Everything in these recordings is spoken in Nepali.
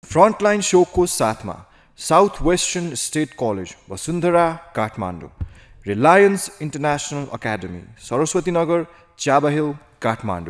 फ्रन्टलाइन शोको साथमा south western state college Vasundhara Kathmandu, Reliance international academy Saraswati Nagar चाबा हिल काठमाडौँ।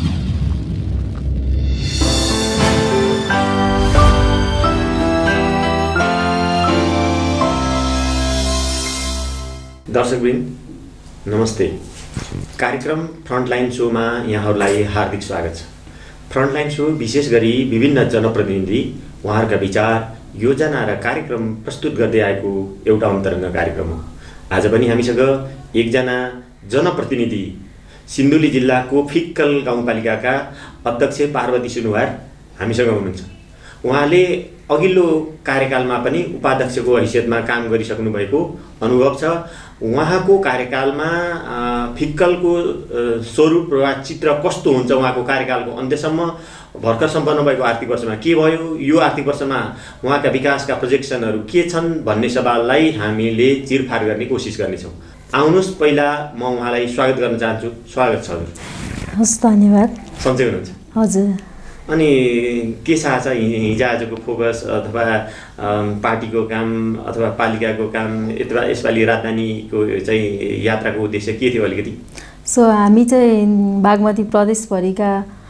दर्शकवृन्द नमस्ते। कार्यक्रम फ्रन्टलाइन शोमा यहाँहरूलाई हार्दिक स्वागत छ। फ्रन्टलाइन शो विशेष गरी विभिन्न जनप्रतिनिधि उहाँहरूका विचार, योजना र कार्यक्रम प्रस्तुत गर्दै आएको एउटा अन्तरङ्ग कार्यक्रम हो। आज पनि हामीसँग एकजना जनप्रतिनिधि सिन्धुली जिल्लाको फिक्कल गाउँपालिकाका अध्यक्ष पार्वती सुनुवार हामीसँग हुनुहुन्छ। उहाँले अघिल्लो कार्यकालमा पनि उपाध्यक्षको हैसियतमा काम गरिसक्नु भएको अनुभव छ। उहाँको कार्यकालमा फिक्कलको स्वरूप वा चित्र कस्तो हुन्छ, उहाँको कार्यकालको अन्त्यसम्म भर्खर सम्पन्न भएको आर्थिक वर्षमा के भयो, यो आर्थिक वर्षमा उहाँका विकासका प्रोजेक्सनहरू के छन् भन्ने सवाललाई हामीले चिरफार गर्ने कोसिस गर्नेछौँ। आउनुहोस्, पहिला म उहाँलाई स्वागत गर्न चाहन्छु। स्वागत छ हजुर। हस्, धन्यवाद। सन्चै हुनुहुन्छ? हजुर। अनि के चाह छ हिजोआजको फोकस अथवा पार्टीको काम अथवा पालिकाको काम अथवा यसपालि राजधानीको चाहिँ यात्राको उद्देश्य के थियो अलिकति? हामी चाहिँ बागमती प्रदेशभरिका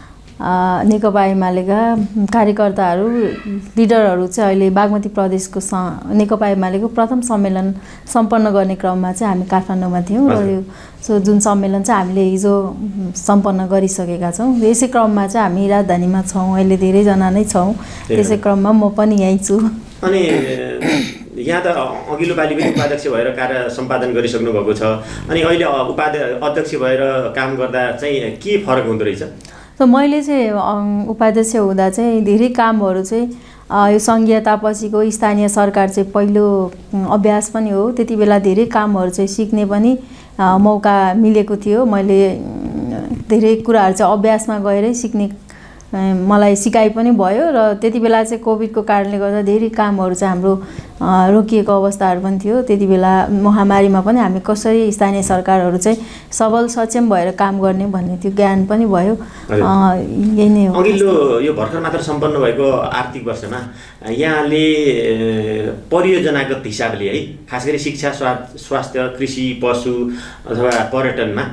नेकपा एमालेका कार्यकर्ताहरू, लिडरहरू चाहिँ अहिले बागमती प्रदेशको नेकपा एमालेको प्रथम सम्मेलन सम्पन्न गर्ने क्रममा चाहिँ हामी काठमाडौँमा थियौँ र यो जुन सम्मेलन चाहिँ हामीले हिजो सम्पन्न गरिसकेका छौँ। यसै क्रममा चाहिँ हामी राजधानीमा छौँ, अहिले धेरैजना नै छौँ। त्यसै क्रममा म पनि यहीँ छु। अनि यहाँ त अघिल्लो पालि पनि उपाध्यक्ष भएर कार्य सम्पादन गरिसक्नु भएको छ, अनि अहिले अध्यक्ष भएर काम गर्दा चाहिँ के फरक हुँदो रहेछ? मैले चाहिँ उपाध्यक्ष हुँदा चाहिँ धेरै कामहरू चाहिँ यो सङ्घीयतापछिको स्थानीय सरकार चाहिँ पहिलो अभ्यास पनि हो। त्यति बेला धेरै कामहरू चाहिँ सिक्ने पनि मौका मिलेको थियो। मैले धेरै कुराहरू चाहिँ अभ्यासमा गएरै सिक्ने मलाई सिकाइ पनि भयो र त्यति बेला चाहिँ कोभिडको कारणले गर्दा धेरै कामहरू चाहिँ हाम्रो रोकिएको अवस्थाहरू पनि थियो। त्यति बेला महामारीमा पनि हामी कसरी स्थानीय सरकारहरू चाहिँ सबल सक्षम भएर काम गर्ने भन्ने त्यो ज्ञान पनि भयो। यही नै हो। अघिल्लो यो भर्खर मात्र सम्पन्न भएको आर्थिक वर्षमा यहाँले परियोजनागत हिसाबले है, खास गरी शिक्षा, स्वास्थ्य, कृषि, पशु अथवा पर्यटनमा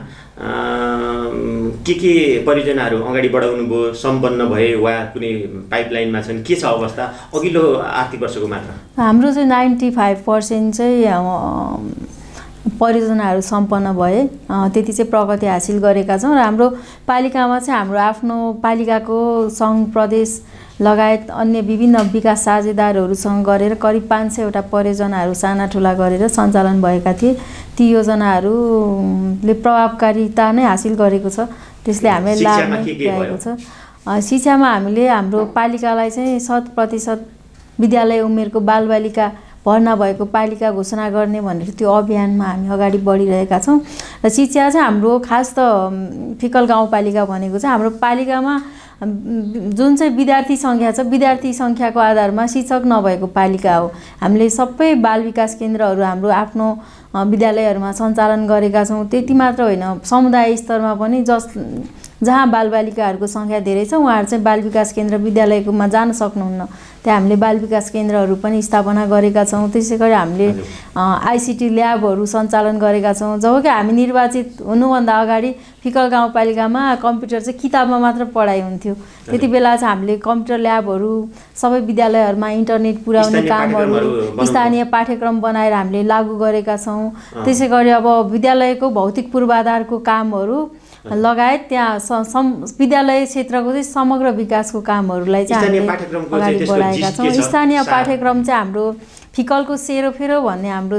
के परियोजनाहरू अगाडि बढाउनु भयो, सम्पन्न भए वा कुनै पाइपलाइनमा छन्, के छ अवस्था अघिल्लो आर्थिक वर्षको मात्र? हाम्रो चाहिँ 95% चाहिँ परियोजनाहरू सम्पन्न भए, त्यति चाहिँ प्रगति हासिल गरेका छौँ। र हाम्रो पालिकामा चाहिँ हाम्रो आफ्नो पालिकाको सङ्घ, प्रदेश लगायत अन्य विभिन्न विकास साझेदारहरूसँग गरेर करिब 500 वटा परियोजनाहरू साना ठुला गरेर सञ्चालन भएका थिए। ती योजनाहरूले प्रभावकारिता नै हासिल गरेको छ। त्यसले हामीलाई लाभ पुर्याएको छ। शिक्षामा हामीले हाम्रो पालिकालाई चाहिँ 100% विद्यालय उमेरको बालबालिका भर्ना भएको पालिका घोषणा गर्ने भनेर त्यो अभियानमा हामी अगाडि बढिरहेका छौँ। र शिक्षा चाहिँ हाम्रो खास त फिक्कल गाउँपालिका भनेको चाहिँ हाम्रो पालिकामा जुन चाहिँ विद्यार्थी सङ्ख्या छ, विद्यार्थी सङ्ख्याको आधारमा शिक्षक नभएको पालिका हो। हामीले सबै बाल विकास केन्द्रहरू हाम्रो आफ्नो विद्यालयहरूमा सञ्चालन गरेका छौँ। त्यति मात्र होइन, समुदाय स्तरमा पनि जहाँ बालबालिकाहरूको सङ्ख्या धेरै छ उहाँहरू चाहिँ बाल विकास केन्द्र विद्यालयकोमा जान सक्नुहुन्न, त्यहाँ हामीले बाल विकास केन्द्रहरू पनि स्थापना गरेका छौँ। त्यसै गरी हामीले आइसिटी ल्याबहरू सञ्चालन गरेका छौँ। जबकि हामी निर्वाचित हुनुभन्दा अगाडि फिक्कल गाउँपालिकामा कम्प्युटर चाहिँ किताबमा मात्र पढाइ हुन्थ्यो। त्यति बेला चाहिँ हामीले कम्प्युटर ल्याबहरू सबै विद्यालयहरूमा इन्टरनेट पुर्याउने कामहरू, स्थानीय पाठ्यक्रम बनाएर हामीले लागू गरेका छौँ। त्यसै गरी अब विद्यालयको भौतिक पूर्वाधारको कामहरू लगायत त्यहाँ विद्यालय क्षेत्रको चाहिँ समग्र विकासको कामहरूलाई चाहिँ हामीले अगाडि बढाएका छौँ। स्थानीय पाठ्यक्रम चाहिँ हाम्रो फिक्कलको सेरोफेरो भन्ने हाम्रो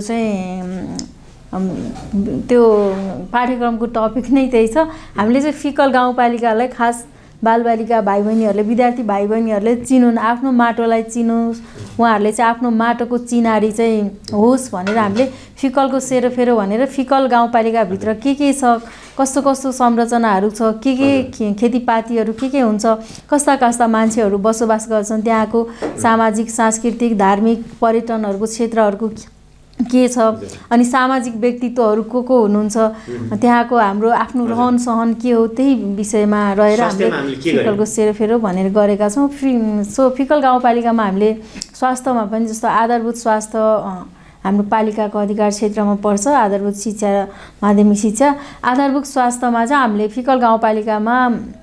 चाहिँ त्यो पाठ्यक्रमको टपिक नै त्यही छ। हामीले चाहिँ फिक्कल गाउँपालिकालाई खास बालबालिका भाइ बहिनीहरूले, विद्यार्थी भाइ बहिनीहरूले चिनुन्, आफ्नो माटोलाई चिनोस्, उहाँहरूले चाहिँ आफ्नो माटोको चिनारी चाहिँ होस् भनेर हामीले फिक्कलको सेरोफेरो भनेर फिक्कल गाउँपालिकाभित्र के छ, कस्तो कस्तो संरचनाहरू छ, के खेतीपातीहरू के हुन्छ, कस्ता कस्ता मान्छेहरू बसोबास गर्छन्, त्यहाँको सामाजिक, सांस्कृतिक, धार्मिक, पर्यटनहरूको क्षेत्रहरूको के छ अनि सामाजिक व्यक्तित्वहरू को हुनुहुन्छ त्यहाँको हाम्रो आफ्नो रहन सहन के हो त्यही विषयमा रहेर हामीले फिक्कलको सेरोफेरो भनेर गरेका छौँ। सो फिक्कल गाउँपालिकामा हामीले स्वास्थ्यमा पनि जस्तो आधारभूत स्वास्थ्य हाम्रो पालिकाको अधिकार क्षेत्रमा पर्छ, आधारभूत शिक्षा माध्यमिक शिक्षा। आधारभूत स्वास्थ्यमा चाहिँ हामीले फिक्कल गाउँपालिकामा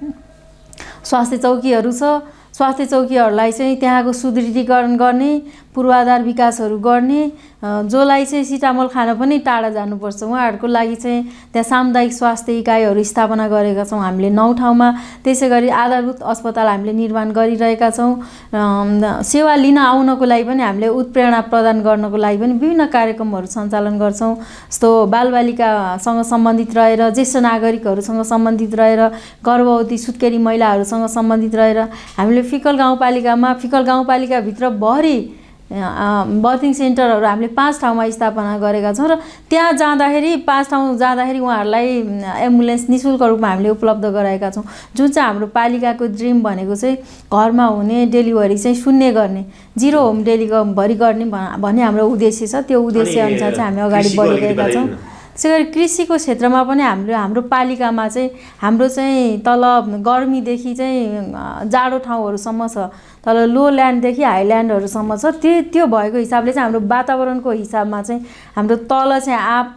स्वास्थ्य चौकीहरू छ। स्वास्थ्य चौकीहरूलाई चाहिँ त्यहाँको सुदृढीकरण गर्ने, पूर्वाधार विकासहरू गर्ने, जसलाई चाहिँ सिटामोल खान पनि टाढा जानुपर्छ उहाँहरूको लागि चाहिँ त्यहाँ सामुदायिक स्वास्थ्य इकाइहरू स्थापना गरेका छौँ हामीले 9 ठाउँमा। त्यसै गरी आधारभूत अस्पताल हामीले निर्माण गरिरहेका छौँ। सेवा लिन आउनको लागि पनि हामीले उत्प्रेरणा प्रदान गर्नको लागि पनि विभिन्न कार्यक्रमहरू सञ्चालन गर्छौँ। जस्तो बालबालिकासँग सम्बन्धित रहेर, ज्येष्ठ नागरिकहरूसँग सम्बन्धित रहेर, गर्भवती सुत्केरी महिलाहरूसँग सम्बन्धित रहेर हामीले फिक्कल गाउँपालिकाभित्र भरि बर्थिङ सेन्टरहरू हामीले 5 ठाउँमा स्थापना गरेका छौँ र त्यहाँ जाँदाखेरि 5 ठाउँ जाँदाखेरि उहाँहरूलाई एम्बुलेन्स निःशुल्क रूपमा हामीले उपलब्ध गराएका छौँ। जुन चाहिँ हाम्रो पालिकाको ड्रिम भनेको चाहिँ घरमा हुने डेलिभरी चाहिँ शून्य गर्ने, 0 होम डेलिभरी गर्ने भन्ने हाम्रो उद्देश्य छ। त्यो उद्देश्य अनुसार चाहिँ हामी अगाडि बढिरहेका छौँ। त्यसै गरी कृषिको क्षेत्रमा पनि हाम्रो पालिकामा चाहिँ हाम्रो चाहिँ तल गर्मीदेखि चाहिँ जाडो ठाउँहरूसम्म छ, तल लो ल्यान्डदेखि हाई ल्यान्डहरूसम्म छ। त्यो भएको हिसाबले चाहिँ हाम्रो वातावरणको हिसाबमा चाहिँ हाम्रो तल चाहिँ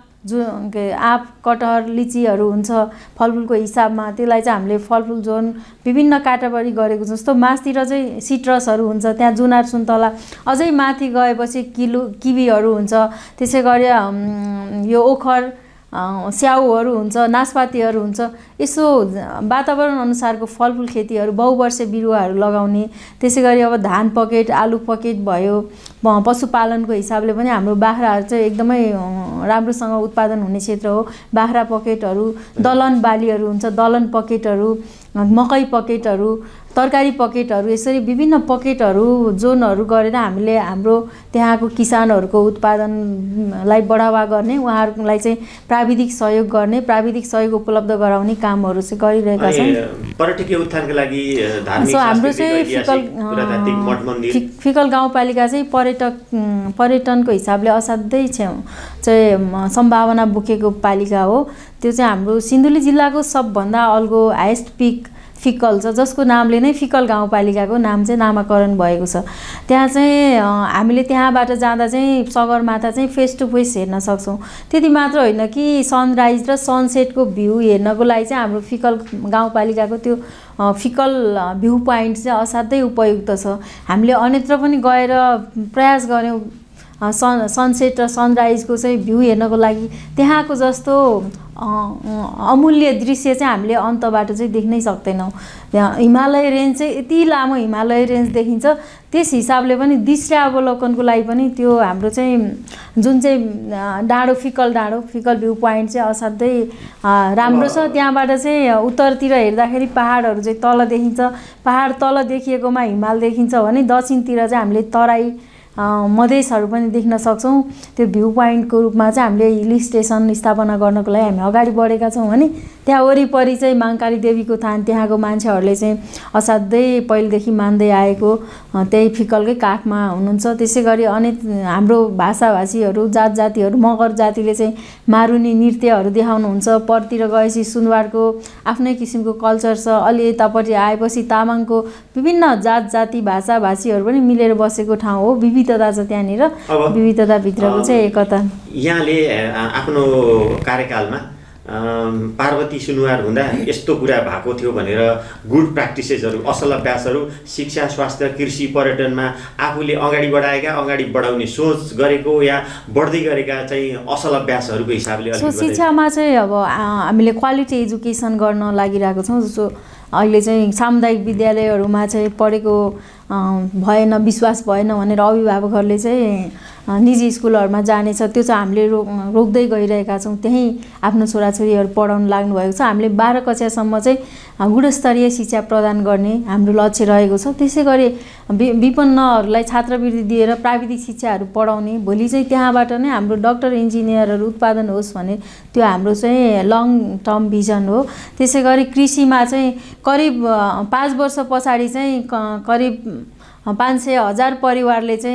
आँप कटहर लिचीहरू हुन्छ फलफुलको हिसाबमा, त्यसलाई चाहिँ हामीले फलफुल जोन विभिन्न क्याटेगोरी गरेको छ। जस्तो मासतिर चाहिँ सिट्रसहरू हुन्छ, त्यहाँ जुनार सुन्तला, अझै माथि गएपछि किवीहरू हुन्छ, त्यसै गरी यो ओखर स्याउहरू हुन्छ, नासपातीहरू हुन्छ। यसो वातावरण अनुसारको फलफुल खेतीहरू, बहुवर्षे बिरुवाहरू लगाउने। त्यसै गरी अब धान पकेट, आलु पकेट भयो। पशुपालनको हिसाबले पनि हाम्रो बाख्राहरू चाहिँ एकदमै राम्रोसँग उत्पादन हुने क्षेत्र हो। बाख्रा पकेटहरू, दलहन बालीहरू हुन्छ, दलहन पकेटहरू, मकै पकेटहरू, तरकारी पकेटहरू, यसरी विभिन्न पकेटहरू जोनहरू गरेर हामीले हाम्रो त्यहाँको किसानहरूको उत्पादनलाई बढावा गर्ने, उहाँहरूलाई चाहिँ प्राविधिक सहयोग गर्ने, प्राविधिक सहयोग उपलब्ध गराउने कामहरू चाहिँ गरिरहेका छौँ। पर्यटकीय उत्थानका लागि हाम्रो चाहिँ फिक्कल गाउँपालिका चाहिँ पर्यटनको हिसाबले असाध्यै चाहिँ सम्भावना बोकेको पालिका हो। त्यो चाहिँ हाम्रो सिन्धुली जिल्लाको सबभन्दा अल्गो हाइएस्ट पिक फिक्कल छ, जसको नामले नै फिक्कल गाउँपालिकाको नाम चाहिँ नामाकरण भएको छ। त्यहाँ चाहिँ हामीले त्यहाँबाट जाँदा चाहिँ सगरमाथा चाहिँ फेस टु फेस हेर्न सक्छौँ। त्यति मात्र होइन कि सनराइज र सनसेटको भ्यू हेर्नको लागि चाहिँ हाम्रो फिक्कल गाउँपालिकाको त्यो फिक्कल भ्यू पोइन्ट चाहिँ असाध्यै उपयुक्त छ। हामीले अन्यत्र पनि गएर प्रयास गऱ्यौँ सनसेट र सनराइजको चाहिँ भ्यू हेर्नको लागि। त्यहाँको जस्तो अमूल्य दृश्य चाहिँ हामीले अन्तबाट चाहिँ देख्नै सक्दैनौँ। त्यहाँ हिमालय रेन्ज चाहिँ यति लामो हिमालय रेन्ज देखिन्छ, त्यस हिसाबले पनि दृश्य अवलोकनको लागि पनि त्यो हाम्रो चाहिँ जुन चाहिँ फिक्कल भ्यू पोइन्ट चाहिँ असाध्यै राम्रो छ। त्यहाँबाट चाहिँ उत्तरतिर हेर्दाखेरि पहाडहरू चाहिँ तल देखिन्छ, पहाड तल देखिएकोमा हिमाल देखिन्छ भने दक्षिणतिर चाहिँ हामीले तराई मधेसहरू पनि देख्न सक्छौँ। त्यो भ्यू पोइन्टको रूपमा चाहिँ हामीले हिल स्टेसन स्थापना गर्नको लागि हामी अगाडि बढेका छौँ भने त्यहाँ वरिपरि चाहिँ माङ्काली देवीको थान, त्यहाँको मान्छेहरूले चाहिँ असाध्यै पहिलेदेखि मान्दै आएको त्यही फिक्कलकै काखमा हुनुहुन्छ। त्यसै गरी अनेक हाम्रो भाषाभाषीहरू, जात जातिहरू, मगर जातिले चाहिँ मारुनी नृत्यहरू देखाउनुहुन्छ। परतिर गएपछि सुनुवारको आफ्नै किसिमको कल्चर छ। अलि यतापट्टि आएपछि तामाङको विभिन्न जात जाति भाषाभाषीहरू पनि मिलेर बसेको ठाउँ हो। विविधता छ त्यहाँनिर, विविधताभित्रको चाहिँ एकता। यहाँले आफ्नो कार्यकालमा पार्वती सुनुवार हुँदा यस्तो कुरा भएको थियो भनेर गुड प्र्याक्टिसेसहरू, असल अभ्यासहरू शिक्षा, स्वास्थ्य, कृषि, पर्यटनमा आफूले अगाडि बढाउने सोच गरेको या बढ्दै गरेका चाहिँ असल अभ्यासहरूको हिसाबले शिक्षामा चाहिँ अब हामीले क्वालिटी एजुकेसन गर्न लागिरहेको छौँ। जस्तो अहिले चाहिँ सामुदायिक विद्यालयहरूमा चाहिँ पढेको भएन, विश्वास भएन भनेर अभिभावकहरूले चाहिँ निजी स्कुलहरूमा जानेछ, त्यो चाहिँ हामीले रोक्दै गइरहेका छौँ। त्यहीँ आफ्नो छोराछोरीहरू पढाउन लाग्नुभएको छ। हामीले 12 कक्षासम्म चाहिँ गुणस्तरीय शिक्षा प्रदान गर्ने हाम्रो लक्ष्य रहेको छ। त्यसै गरी विपन्नहरूलाई छात्रवृत्ति दिएर प्राविधिक शिक्षाहरू पढाउने, भोलि चाहिँ त्यहाँबाट नै हाम्रो डाक्टर इन्जिनियरहरू उत्पादन होस् भने त्यो हाम्रो चाहिँ लङ टर्म भिजन हो। त्यसै गरी कृषिमा चाहिँ करिब 5 वर्ष पछाडि चाहिँ करिब 500,000 परिवारले चाहिँ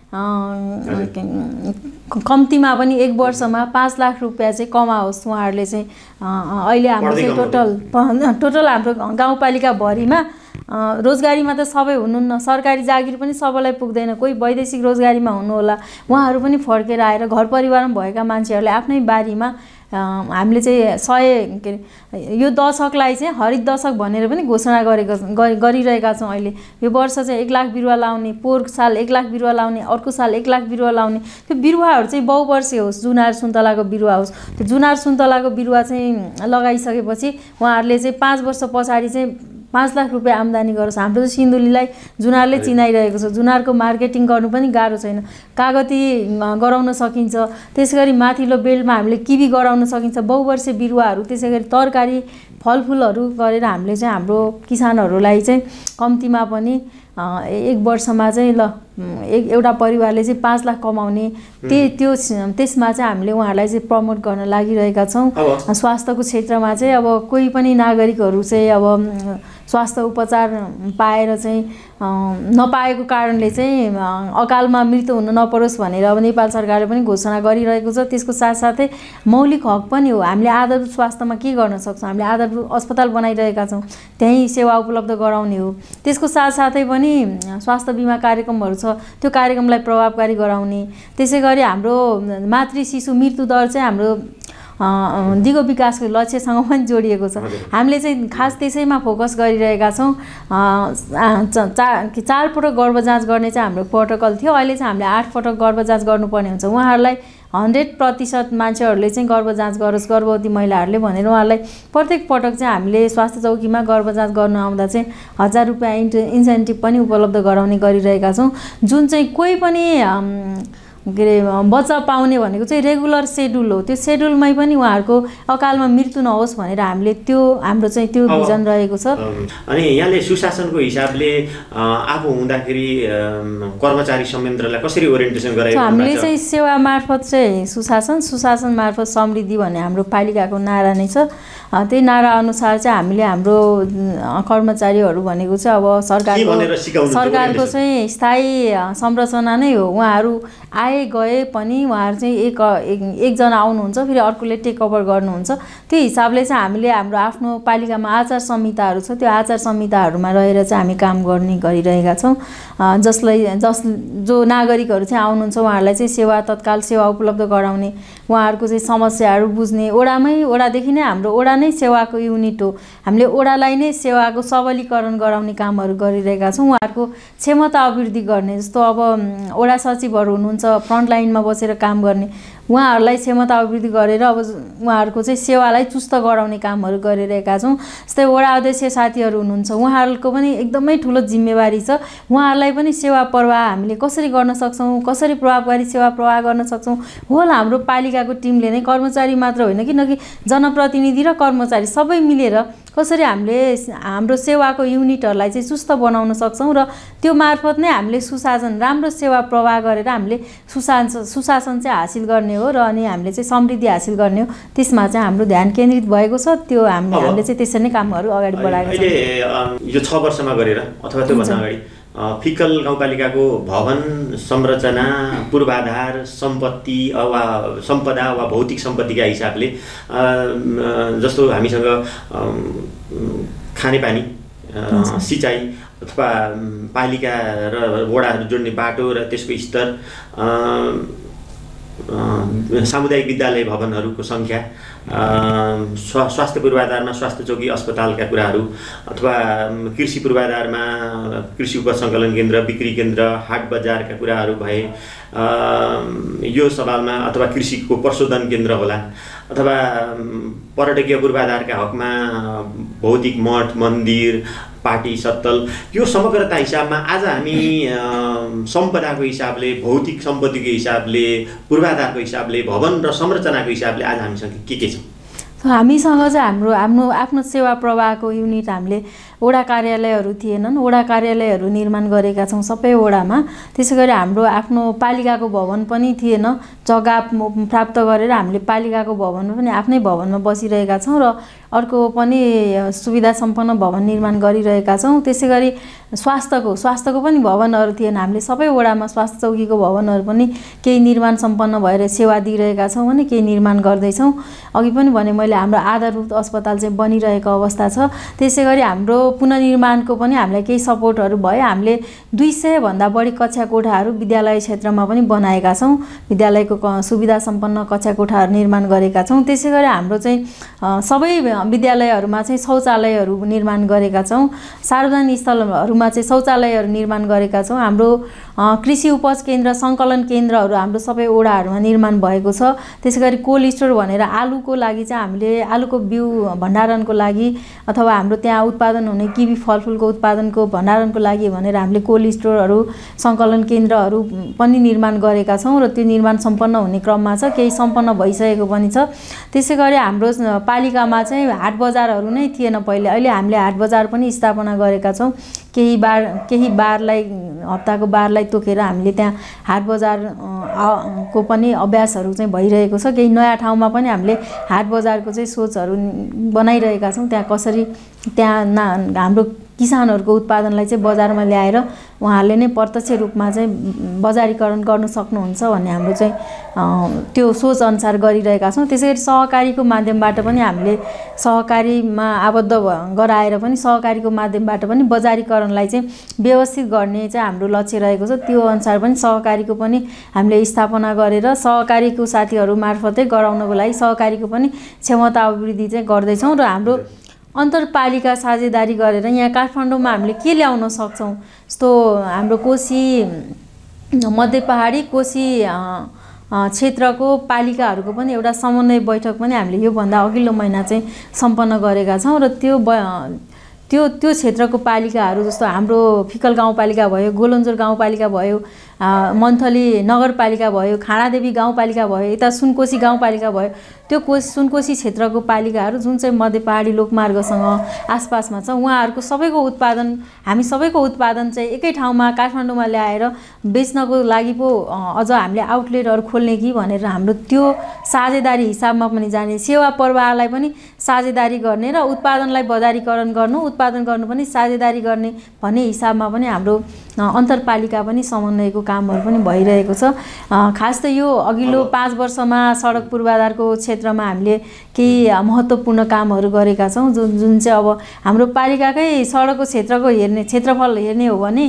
कम्तीमा पनि 1 वर्षमा 5 लाख रुपियाँ चाहिँ कमाओस् उहाँहरूले चाहिँ। अहिले हाम्रो चाहिँ टोटल हाम्रो गाउँपालिकाभरिमा रोजगारीमा त सबै हुनुहुन्न, सरकारी जागिर पनि सबैलाई पुग्दैन, कोही वैदेशिक रोजगारीमा हुनुहोला, उहाँहरू पनि फर्केर आएर घर परिवारमा भएका मान्छेहरूले आफ्नै बारीमा हामीले चाहिँ 100 के अरे यो दशकलाई चाहिँ हरित दशक भनेर पनि घोषणा गरिरहेका छौँ। अहिले यो वर्ष चाहिँ 1 लाख बिरुवा लाउने, पोहोर साल 1 लाख बिरुवा लाउने, अर्को साल 1 लाख बिरुवा लाउने। त्यो बिरुवाहरू चाहिँ बहुवर्षीय होस्, जुनार सुन्तलाको बिरुवा होस्। त्यो जुनार सुन्तलाको बिरुवा चाहिँ लगाइसकेपछि उहाँहरूले चाहिँ 5 वर्ष पछाडि चाहिँ 5 लाख रुपियाँ आम्दानी गरोस्। हाम्रो चाहिँ सिन्धुलीलाई जुनारले चिनाइरहेको छ, जुनारको मार्केटिङ गर्नु पनि गाह्रो छैन, कागती गराउन सकिन्छ, त्यसै गरी माथिल्लो बेल्टमा हामीले किवी गराउन सकिन्छ, बहुवर्षीय बिरुवाहरू, त्यसै गरी तरकारी फलफुलहरू गरेर हामीले चाहिँ हाम्रो किसानहरूलाई चाहिँ कम्तीमा पनि 1 वर्षमा चाहिँ एउटा परिवारले चाहिँ 5 लाख कमाउने त्यसमा चाहिँ हामीले उहाँहरूलाई चाहिँ प्रमोट गर्न लागिरहेका छौँ। स्वास्थ्यको क्षेत्रमा चाहिँ अब कोही पनि नागरिकहरू चाहिँ अब स्वास्थ्य उपचार पाएर चाहिँ नपाएको कारणले चाहिँ अकालमा मृत्यु हुन नपरोस् भनेर अब नेपाल सरकारले पनि घोषणा गरिरहेको छ। त्यसको साथसाथै मौलिक हक पनि हो, हामीले आधारभूत स्वास्थ्यमा के गर्न सक्छौँ, हामीले आधारभूत अस्पताल बनाइरहेका छौँ, त्यहीँ सेवा उपलब्ध गराउने हो। त्यसको साथसाथै पनि स्वास्थ्य बिमा कार्यक्रमहरू छ, त्यो कार्यक्रमलाई प्रभावकारी गराउने। त्यसै गरी हाम्रो मातृ शिशु मृत्यु दर चाहिँ हाम्रो दिगो विकासको लक्ष्यसँग पनि जोडिएको छ। हामीले चाहिँ खास त्यसैमा फोकस गरिरहेका छौँ। 4 पटक गर्भजाँच गर्ने चाहिँ हाम्रो प्रोटोकल थियो, अहिले चाहिँ हामीले 8 पटक गर्भजाँच गर्नुपर्ने हुन्छ। उहाँहरूलाई 100% मान्छेहरूले चाहिँ गर्भजाँच गरोस्, गर्भवती महिलाहरूले भनेर उहाँहरूलाई प्रत्येक पटक चाहिँ हामीले स्वास्थ्य चौकीमा गर्भजाँच गर्न आउँदा चाहिँ 1000 रुपियाँ इन्सेन्टिभ पनि उपलब्ध गराउने गरिरहेका छौँ। जुन चाहिँ कोही पनि के अरे बच्चा पाउने भनेको चाहिँ रेगुलर सेड्युल हो, त्यो सेड्युलमै पनि उहाँहरूको अकालमा मृत्यु नहोस् भनेर हामीले हाम्रो चाहिँ त्यो भिजन रहेको छ। अनि यहाँले सुशासनको हिसाबले आफू हुँदाखेरि कर्मचारी संयन्त्रलाई कसरी ओरिएन्टेसन गराएको? हामीले चाहिँ सेवा मार्फत चाहिँ सुशासन मार्फत समृद्धि भन्ने हाम्रो पालिकाको नारा नै छ। त्यही नारा अनुसार चाहिँ हामीले हाम्रो कर्मचारीहरू भनेको चाहिँ अब सरकारको चाहिँ स्थायी संरचना नै हो। उहाँहरू आए गए पनि उहाँहरू चाहिँ एकजना आउनुहुन्छ, फेरि अर्कोले टेक ओभर गर्नुहुन्छ। त्यो हिसाबले चाहिँ हामीले हाम्रो आफ्नो पालिकामा आचार संहिताहरू छ, त्यो आचार संहिताहरूमा रहेर चाहिँ हामी काम गर्ने गरिरहेका छौँ। जो नागरिकहरू चाहिँ आउनुहुन्छ उहाँहरूलाई चाहिँ तत्काल सेवा उपलब्ध गराउने, उहाँहरूको चाहिँ समस्याहरू बुझ्ने। ओडादेखि नै हाम्रो ओडा नै सेवाको युनिट हो, हामीले ओडालाई नै सेवाको सबलीकरण गराउने कामहरू गरिरहेका छौँ। उहाँहरूको क्षमता अभिवृद्धि गर्ने, जस्तो अब ओडा सचिवहरू हुनुहुन्छ फ्रन्टलाइनमा बसेर काम गर्ने, उहाँहरूलाई क्षमता अभिवृद्धि गरेर अब उहाँहरूको चाहिँ सेवालाई चुस्त गराउने कामहरू गरिरहेका छौँ। जस्तै वडा अध्यक्ष साथीहरू हुनुहुन्छ, उहाँहरूको पनि एकदमै ठुलो जिम्मेवारी छ। उहाँहरूलाई पनि सेवा प्रवाह हामीले कसरी गर्न सक्छौँ, कसरी प्रभावकारी सेवा प्रवाह गर्न सक्छौँ, होल हाम्रो पालिकाको टिमले नै, कर्मचारी मात्र होइन, किनकि जनप्रतिनिधि र कर्मचारी सबै मिलेर कसरी हामीले हाम्रो सेवाको युनिटहरूलाई चाहिँ चुस्त बनाउन सक्छौँ र त्यो मार्फत नै हामीले राम्रो सेवा प्रवाह गरेर हामीले सुशासन चाहिँ हासिल गर्ने हो र अनि हामीले चाहिँ समृद्धि हासिल गर्ने हो। त्यसमा चाहिँ हाम्रो ध्यान केन्द्रित भएको छ। त्यो हामीले चाहिँ त्यसरी नै कामहरू अगाडि बढाएको छ। यो 6 वर्षमा गरेर अथवा त्योभन्दा अगाडि फिक्कल गाउँपालिकाको भवन संरचना, पूर्वाधार, सम्पदा वा भौतिक सम्पत्तिका हिसाबले जस्तो हामीसँग खानेपानी, सिँचाइ अथवा पालिका र वडाहरू जोड्ने बाटो र त्यसको स्तर, सामुदायिक विद्यालय भवनहरूको सङ्ख्या, स्वास्थ्य पूर्वाधारमा स्वास्थ्य चौकी अस्पतालका कुराहरू, अथवा कृषि पूर्वाधारमा कृषि उपज सङ्कलन केन्द्र, बिक्री केन्द्र, हाट बजारका कुराहरू भए यो सवालमा, अथवा कृषिको प्रशोधन केन्द्र होला, अथवा पर्यटकीय पूर्वाधारका हकमा भौतिक मठ मन्दिर, पार्टी सत्तल, यो समग्रता हिसाबमा आज हामी सम्पदाको हिसाबले, भौतिक सम्पत्तिको हिसाबले, पूर्वाधारको हिसाबले, भवन र संरचनाको हिसाबले आज हामीसँग के छ? हामीसँग चाहिँ हाम्रो आफ्नो सेवा प्रवाहको युनिट हामीले वडा कार्यालयहरू थिएनन्, वडा कार्यालयहरू निर्माण गरेका छौँ सबै वडामा। त्यसै गरी हाम्रो आफ्नो पालिकाको भवन पनि थिएन, जग्गा प्राप्त गरेर हामीले पालिकाको भवनमा पनि आफ्नै भवनमा बसिरहेका छौँ र अर्को पनि सुविधा सम्पन्न भवन निर्माण गरिरहेका छौँ। त्यसै गरी स्वास्थ्यको पनि भवनहरू थिएन, हामीले सबै वडामा स्वास्थ्य चौकीको भवनहरू पनि केही निर्माण सम्पन्न भएर सेवा दिइरहेका छौँ भने केही निर्माण गर्दैछौँ। अघि पनि भने मैले हाम्रो आधारभूत अस्पताल चाहिँ बनिरहेको अवस्था छ। त्यसै गरी हाम्रो पुनर्निर्माणको पनि हामीलाई केही सपोर्टहरू भयो। हामीले 200 भन्दा बढी कक्षा कोठाहरू विद्यालय क्षेत्रमा पनि बनाएका छौँ, विद्यालयको सुविधा सम्पन्न कक्षा कोठाहरू निर्माण गरेका छौँ। त्यसै गरी हाम्रो चाहिँ सबै विद्यालयहरूमा चाहिँ शौचालयहरू निर्माण गरेका छौँ, सार्वजनिक स्थलहरूमा चाहिँ शौचालयहरू निर्माण गरेका छौँ। हाम्रो कृषि उपज केन्द्र, सङ्कलन केन्द्रहरू हाम्रो सबै वडाहरूमा निर्माण भएको छ। त्यसै गरी कोल्ड स्टोर भनेर आलुको लागि चाहिँ हामीले आलुको बिउ भण्डारणको लागि अथवा हाम्रो त्यहाँ उत्पादन हुने किवी फलफुलको उत्पादनको भण्डारणको लागि भनेर हामीले कोल्ड स्टोरहरू, सङ्कलन केन्द्रहरू पनि निर्माण गरेका छौँ र त्यो निर्माण सम्पन्न हुने क्रममा छ, केही सम्पन्न भइसकेको पनि छ। त्यसै गरी हाम्रो पालिकामा चाहिँ हाट बजारहरू नै थिएन पहिले, अहिले हामीले हाट बजार पनि स्थापना गरेका छौँ। केही बारलाई हप्ताको बारलाई तोकेर हामीले त्यहाँ हाट बजार को पनि अभ्यासहरू चाहिँ भइरहेको छ। केही नयाँ ठाउँमा पनि हामीले हाट बजारको चाहिँ सोचहरू बनाइरहेका छौँ। त्यहाँ कसरी हाम्रो किसानहरूको उत्पादनलाई चाहिँ बजारमा ल्याएर उहाँहरूले नै प्रत्यक्ष रूपमा चाहिँ बजारीकरण गर्न सक्नुहुन्छ भन्ने हाम्रो चाहिँ त्यो सोच अनुसार गरिरहेका छौँ। त्यसै गरी सहकारीको माध्यमबाट पनि हामीले सहकारीमा आबद्ध गराएर पनि सहकारीको माध्यमबाट पनि बजारीकरणलाई चाहिँ व्यवस्थित गर्ने चाहिँ हाम्रो लक्ष्य रहेको छ। त्यो अनुसार पनि सहकारीको पनि हामीले स्थापना गरेर सहकारीको साथीहरू मार्फतै गराउनको लागि सहकारीको पनि क्षमता अभिवृद्धि चाहिँ गर्दैछौँ र हाम्रो अन्तरपालिका साझेदारी गरेर यहाँ काठमाडौँमा हामीले के ल्याउन सक्छौँ, जस्तो हाम्रो कोशी मध्य पहाडी कोशी क्षेत्रको पालिकाहरूको पनि एउटा समन्वय बैठक पनि हामीले योभन्दा अघिल्लो महिना चाहिँ सम्पन्न गरेका छौँ र त्यो क्षेत्रको पालिकाहरू जस्तो हाम्रो फिक्कल गाउँपालिका भयो, गोलन्जोर गाउँपालिका भयो, मन्थली नगरपालिका भयो, खाँडादेवी गाउँपालिका भयो, यता सुनकोशी गाउँपालिका भयो, त्यो सुनकोशी क्षेत्रको पालिकाहरू जुन चाहिँ मध्य पहाडी लोकमार्गसँग आसपासमा छ, उहाँहरूको सबैको उत्पादन हामी सबैको उत्पादन चाहिँ एकै ठाउँमा काठमाडौँमा ल्याएर बेच्नको लागि पो अझ हामीले आउटलेटहरू खोल्ने कि भनेर हाम्रो त्यो साझेदारी हिसाबमा पनि जाने, सेवा प्रवाहलाई पनि साझेदारी गर्ने र उत्पादनलाई बजारीकरण गर्नु, उत्पादन गर्नु पनि साझेदारी गर्ने भन्ने हिसाबमा पनि हाम्रो अन्तरपालिका पनि समन्वयको कामहरू पनि भइरहेको छ। खास त यो अघिल्लो 5 वर्षमा सडक पूर्वाधारको क्षेत्रमा हामीले केही महत्त्वपूर्ण कामहरू गरेका छौँ, जुन चाहिँ अब हाम्रो पालिकाकै सडकको क्षेत्रफल हेर्ने हो भने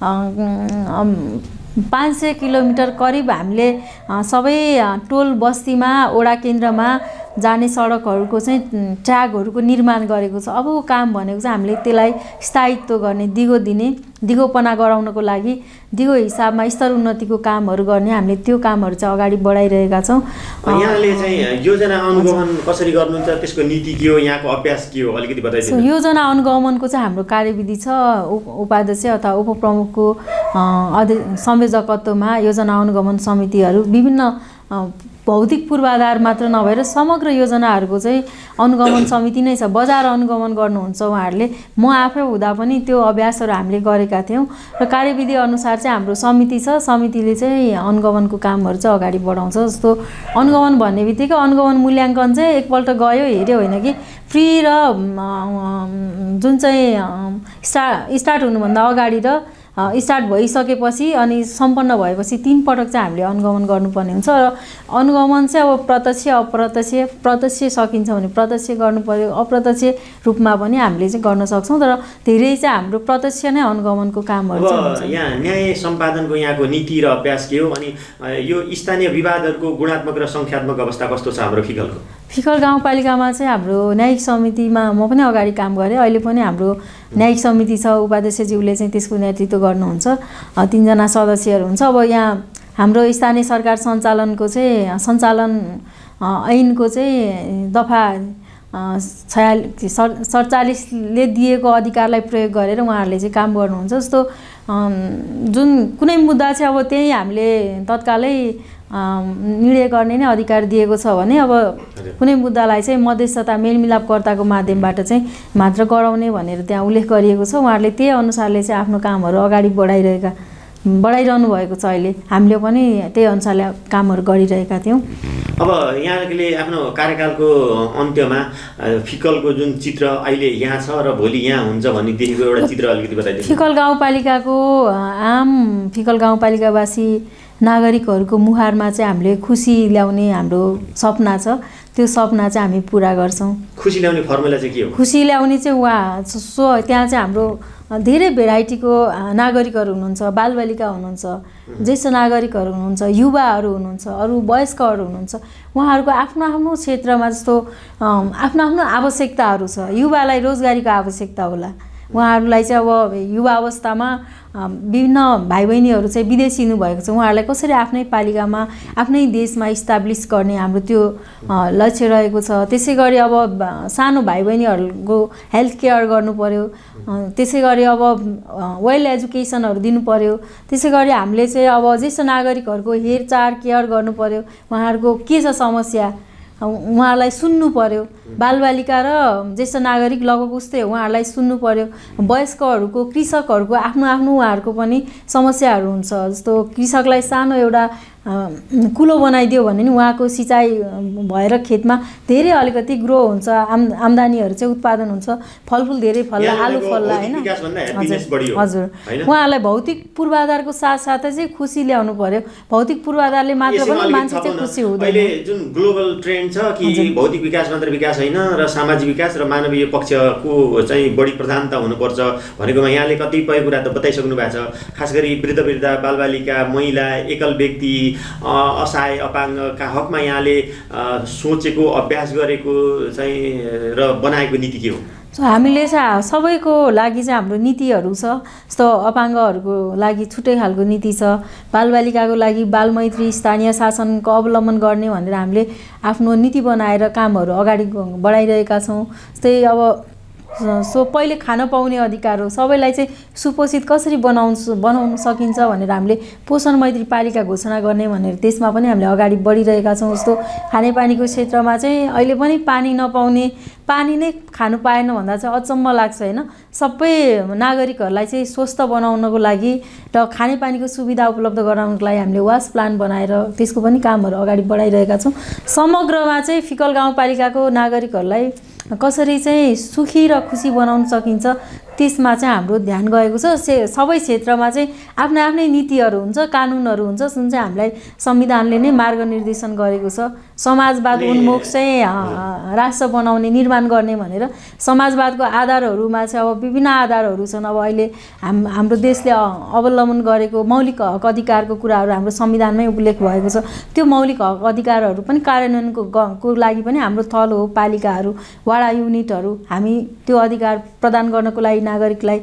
500 किलोमिटर करिब हामीले सबै टोल बस्तीमा वडा केन्द्रमा जाने सडकहरूको चाहिँ ट्र्याकहरूको निर्माण गरेको छ। अबको काम भनेको चाहिँ हामीले त्यसलाई स्थायित्व गर्ने, दिगोपना गराउनको लागि दिगो हिसाबमा स्तर उन्नतिको कामहरू गर्ने हामीले त्यो कामहरू चाहिँ अगाडि बढाइरहेका छौँ। यहाँले चाहिँ योजना अनुगमन कसरी गर्नुहुन्छ, त्यसको नीति के हो, यहाँको अभ्यास के हो, अलिकति बताइदिनु। योजना अनुगमनको चाहिँ हाम्रो कार्यविधि छ, उपाध्यक्ष अथवा उपप्रमुखको संयोजकत्वमा योजना अनुगमन समितिहरू विभिन्न भौतिक पूर्वाधार मात्र नभएर समग्र योजनाहरूको चाहिँ अनुगमन समिति नै छ। बजार अनुगमन गर्नुहुन्छ उहाँहरूले, म आफै हुँदा पनि त्यो अभ्यासहरू हामीले गरेका थियौँ र कार्यविधि अनुसार चाहिँ हाम्रो समिति छ, समितिले चाहिँ अनुगमनको कामहरू चाहिँ अगाडि बढाउँछ। जस्तो अनुगमन भन्ने बित्तिकै अनुगमन मूल्याङ्कन चाहिँ एकपल्ट गयो हेऱ्यो होइन कि, फ्री र जुन चाहिँ स्टार्ट हुनुभन्दा अगाडि र स्टार्ट भइसकेपछि अनि सम्पन्न भएपछि 3 पटक चाहिँ हामीले अनुगमन गर्नुपर्ने हुन्छ र अनुगमन चाहिँ अब प्रत्यक्ष सकिन्छ भने प्रत्यक्ष गर्नु पर्यो, अप्रत्यक्ष रूपमा पनि हामीले चाहिँ गर्न सक्छौँ। तर धेरै चाहिँ हाम्रो प्रत्यक्ष नै अनुगमनको कामहरू चाहिँ हुन्छ। यहाँ न्याय सम्पादनको यहाँको नीति र अभ्यास के हो, अनि यो स्थानीय विवादहरूको गुणात्मक र सङ्ख्यात्मक अवस्था कस्तो छ हाम्रो फिक्कलको? फिक्कल गाउँपालिकामा चाहिँ हाम्रो न्यायिक समितिमा म पनि अगाडि काम गरेँ, अहिले पनि हाम्रो न्यायिक समिति छ, उपाध्यक्षज्यूले चाहिँ त्यसको नेतृत्व गर्नुहुन्छ, 3 जना सदस्यहरू हुन्छ। अब यहाँ हाम्रो स्थानीय सरकार सञ्चालन ऐनको चाहिँ दफा 47ले दिएको अधिकारलाई प्रयोग गरेर उहाँहरूले चाहिँ काम गर्नुहुन्छ। जस्तो जुन कुनै मुद्दा चाहिँ अब त्यही हामीले तत्कालै निर्णय गर्ने नै अधिकार दिएको छ भने अब कुनै मुद्दालाई चाहिँ मध्यस्थता मेलमिलापकर्ताको माध्यमबाट चाहिँ मात्र गराउने भनेर त्यहाँ उल्लेख गरिएको छ। उहाँहरूले त्यही अनुसारले चाहिँ आफ्नो कामहरू अगाडि बढाइरहनु भएको छ। अहिले हामीले पनि त्यही अनुसारले कामहरू गरिरहेका थियौँ। अब यहाँले आफ्नो कार्यकालको अन्त्यमा फिक्कलको जुन चित्र अहिले यहाँ छ र भोलि यहाँ हुन्छ भन्नेदेखिको एउटा चित्र अलिकति बताइदिनु। फिक्कल गाउँपालिकाको फिक्कल गाउँपालिकावासी नागरिकहरूको मुहारमा चाहिँ हामीले खुसी ल्याउने हाम्रो सपना छ। त्यो सपना चाहिँ हामी पुरा गर्छौँ। खुसी ल्याउने फर्मुला चाहिँ के हो? खुसी ल्याउने चाहिँ त्यहाँ चाहिँ हाम्रो धेरै भेराइटीको नागरिकहरू हुनुहुन्छ, बालबालिका हुनुहुन्छ, ज्येष्ठ नागरिकहरू हुनुहुन्छ, युवाहरू हुनुहुन्छ, अरू वयस्कहरू हुनुहुन्छ। उहाँहरूको आफ्नो आफ्नो क्षेत्रमा जस्तो आफ्नो आफ्नो आवश्यकताहरू छ। युवालाई रोजगारीको आवश्यकता होला, उहाँहरूलाई चाहिँ अब युवा अवस्थामा विभिन्न भाइ बहिनीहरू चाहिँ विदेशिनु भएको छ। उहाँहरूलाई कसरी आफ्नै पालिकामा आफ्नै देशमा इस्टाब्लिस गर्ने हाम्रो त्यो लक्ष्य रहेको छ। त्यसै गरी अब सानो भाइ बहिनीहरूको हेल्थ केयर गर्नु पर्यो, त्यसै गरी अब वेल एजुकेसनहरू दिनु पर्यो। त्यसै गरी हामीले चाहिँ अब ज्येष्ठ नागरिकहरूको हेरचाह केयर गर्नु पर्यो। उहाँहरूको के छ समस्या उहाँहरूलाई सुन्नु पर्यो। बालबालिका र ज्येष्ठ नागरिक लगभग उस्तै हो, उहाँहरूलाई सुन्नु पर्यो। वयस्कहरूको कृषकहरूको आफ्नो आफ्नो उहाँहरूको पनि समस्याहरू हुन्छ। जस्तो कृषकलाई सानो एउटा कुलो बनाइदियो भने नि उहाँको सिँचाइ भएर खेतमा धेरै अलिकति ग्रो हुन्छ, आम्दानीहरू चाहिँ उत्पादन हुन्छ, फलफुल धेरै फल्ला, आलु फल्ला, होइन? हजुर, उहाँहरूलाई भौतिक पूर्वाधारको साथसाथै चाहिँ खुसी ल्याउनु पर्यो। भौतिक पूर्वाधारले मात्र पनि मान्छे चाहिँ खुसी हुँदैन। अहिले जुन ग्लोबल ट्रेन्ड छ कि भौतिक विकास मात्र विकास होइन र सामाजिक विकास र मानवीय पक्षको चाहिँ बढी प्रधानता हुनुपर्छ भनेकोमा यहाँले कतिपय कुरा त बताइसक्नु भएको छ। खास गरी वृद्ध बालबालिका, महिला, एकल व्यक्ति, असहाय अपाङ्गका हकमा यहाँले सोचेको अभ्यास गरेको चाहिँ र बनाएको नीति के हो? हामीले चाहिँ सबैको लागि चाहिँ हाम्रो नीतिहरू छ। जस्तो अपाङ्गहरूको लागि छुट्टै खालको नीति छ, बालबालिकाको लागि बालमैत्री स्थानीय शासनको अवलम्बन गर्ने भनेर हामीले आफ्नो नीति बनाएर कामहरू अगाडि बढाइरहेका छौँ। जस्तै अब पहिले खान पाउने अधिकार हो, सबैलाई चाहिँ सुपोषित कसरी बनाउन सकिन्छ भनेर हामीले पोषण मैत्री पालिका घोषणा गर्ने भनेर त्यसमा पनि हामीले अगाडि बढिरहेका छौँ। जस्तो खानेपानीको क्षेत्रमा चाहिँ अहिले पनि पानी नपाउने, पानी नै खानु पाएन भन्दा चाहिँ अचम्म लाग्छ, होइन? सबै नागरिकहरूलाई चाहिँ स्वस्थ बनाउनको लागि र खानेपानीको सुविधा उपलब्ध गराउनको लागि हामीले वास प्लान बनाएर त्यसको पनि कामहरू अगाडि बढाइरहेका छौँ। समग्रमा चाहिँ फिक्कल गाउँपालिकाको नागरिकहरूलाई कसरी चाहिँ सुखी र खुसी बनाउन सकिन्छ त्यसमा चाहिँ हाम्रो ध्यान गएको छ। सबै क्षेत्रमा चाहिँ आफ्नै आफ्नै नीतिहरू हुन्छ, कानुनहरू हुन्छ, जुन चाहिँ हामीलाई संविधानले नै मार्गनिर्देशन गरेको छ। समाजवाद उन्मुख चाहिँ राष्ट्र बनाउने, निर्माण गर्ने भनेर समाजवादको आधारहरूमा चाहिँ अब विभिन्न आधारहरू छन्। अब अहिले हाम्रो देशले अवलम्बन गरेको मौलिक हक अधिकारको कुराहरू हाम्रो संविधानमै उल्लेख भएको छ। त्यो मौलिक हक अधिकारहरू पनि कार्यान्वयनको लागि पनि हाम्रो थलो हो, पालिकाहरू, वडा युनिटहरू, हामी त्यो अधिकार प्रदान गर्नको लागि नागरिकलाई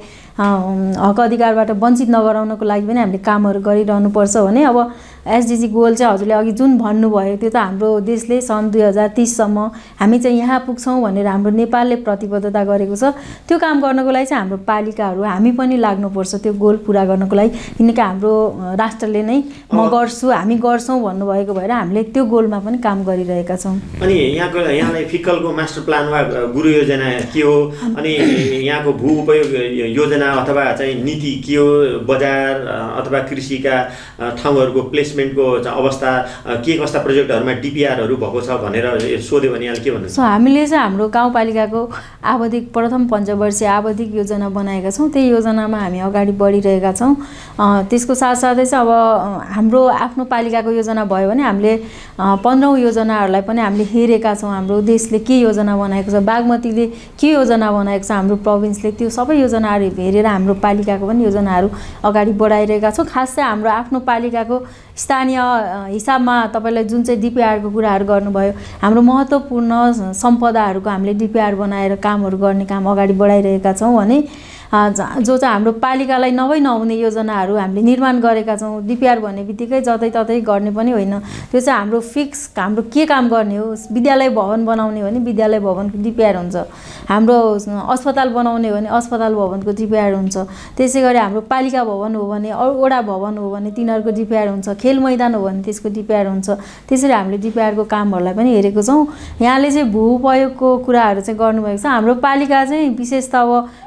हक अधिकारबाट वञ्चित नगराउनको लागि पनि हामीले कामहरू गरिरहनुपर्छ भने अब एसडिजी गोल चाहिँ हजुरले अघि जुन भन्नुभयो त्यो त हाम्रो देशले सन् 2030सम्म हामी चाहिँ यहाँ पुग्छौँ भनेर हाम्रो नेपालले प्रतिबद्धता गरेको छ। त्यो काम गर्नको लागि चाहिँ हाम्रो पालिकाहरू हामी पनि लाग्नुपर्छ त्यो गोल पुरा गर्नको लागि, किनकि हाम्रो राष्ट्रले नै म गर्छु, हामी गर्छौँ भन्नुभएको भएर हामीले त्यो गोलमा पनि काम गरिरहेका छौँ। अनि यहाँलाई फिक्कलको मास्टर प्लान वा गुरु योजना के हो, अनि यहाँको भू उपयोग योजना अथवा चाहिँ नीति के हो, बजार अथवा कृषिका ठाउँहरूको प्लेसमेन्टको अवस्था के कस्ता प्रोजेक्टहरूमा डिपिआरहरू भएको छ भनेर सोध्यो भने यहाँले के भन्नुहुन्छ? हामीले चाहिँ हाम्रो गाउँपालिकाको आवधिक प्रथम पञ्चवर्षीय आवधिक योजना बनाएका छौँ। त्यही योजनामा हामी अगाडि बढिरहेका छौँ। त्यसको साथसाथै चाहिँ अब हाम्रो आफ्नो पालिकाको योजना भयो भने हामीले 15औँ योजनाहरूलाई पनि हामीले हेरेका छौँ। हाम्रो देशले के योजना बनाएको छ, बागमतीले के योजना बनाएको छ, हाम्रो प्रोभिन्सले त्यो सबै योजनाहरू हेरेर हाम्रो पालिकाको पनि योजनाहरू अगाडि बढाइरहेका छौँ। खास चाहिँ हाम्रो आफ्नो पालिकाको स्थानीय हिसाबमा तपाईँलाई जुन चाहिँ डिपिआरको कुराहरू गर्नुभयो, हाम्रो महत्त्वपूर्ण सम्पदाहरूको हामीले डिपिआर बनाएर कामहरू गर्ने काम अगाडि बढाइरहेका छौँ भने जो चाहिँ हाम्रो पालिकालाई नहुने योजनाहरू हामीले निर्माण गरेका छौँ। डिपिआर भन्ने बित्तिकै जतै गर्ने पनि होइन, त्यो चाहिँ हाम्रो फिक्स हाम्रो के काम गर्ने हो। विद्यालय भवन बनाउने हो भने विद्यालय भवनको डिपिआर हुन्छ, हाम्रो अस्पताल बनाउने हो भने अस्पताल भवनको डिपिआर हुन्छ, त्यसै गरी हाम्रो पालिका भवन हो भने वडा भवन हो भने तिनीहरूको डिपिआर हुन्छ, खेल मैदान हो भने त्यसको डिपिआर हुन्छ। त्यसरी हामीले डिपिआरको कामहरूलाई पनि हेरेको छौँ। यहाँले चाहिँ भू उपयोगको कुराहरू चाहिँ गर्नुभएको छ। हाम्रो पालिका चाहिँ विशेष त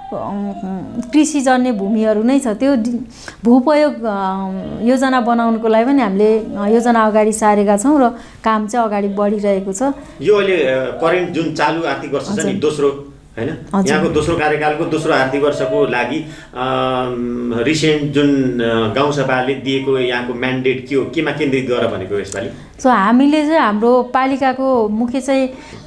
अब कृषिजन्य भूमिहरू नै छ, त्यो भूपयोग योजना बनाउनुको लागि पनि हामीले योजना अगाडि सारेका छौँ र काम चाहिँ अगाडि बढिरहेको छ। यो अहिले करेन्ट जुन चालु आर्थिक वर्ष छ नि, दोस्रो हैन, यहाँको दोस्रो कार्यकालको दोस्रो आर्थिक वर्षको लागि रिसेन्ट जुन गाउँसभाले दिएको यहाँको म्यान्डेट के हो, केमा केन्द्रित गर भनेको यसपालि? सो हामीले चाहिँ हाम्रो पालिकाको मुख्य चाहिँ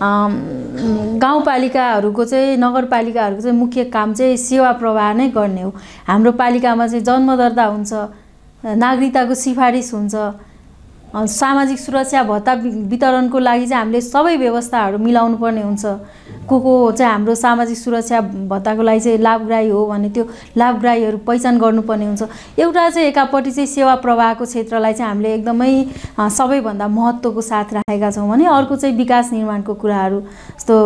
गाउँपालिकाहरूको चाहिँ नगरपालिकाहरूको चाहिँ मुख्य काम चाहिँ सेवा प्रवाह नै गर्ने हो। हाम्रो पालिकामा चाहिँ जन्म दर्ता हुन्छ, नागरिकताको सिफारिस हुन्छ, सामाजिक सुरक्षा भत्ता वितरणको लागि चाहिँ हामीले सबै व्यवस्थाहरू मिलाउनु पर्ने हुन्छ। को चाहिँ हाम्रो सामाजिक सुरक्षा भत्ताको लागि चाहिँ लाभग्राही हो भने त्यो लाभग्राहीहरू पहिचान गर्नुपर्ने हुन्छ। एउटा चाहिँ एकापट्टि चाहिँ सेवा प्रवाहको क्षेत्रलाई चाहिँ हामीले एकदमै सबैभन्दा महत्त्वको साथ राखेका छौँ भने अर्को चाहिँ विकास निर्माणको कुराहरू जस्तो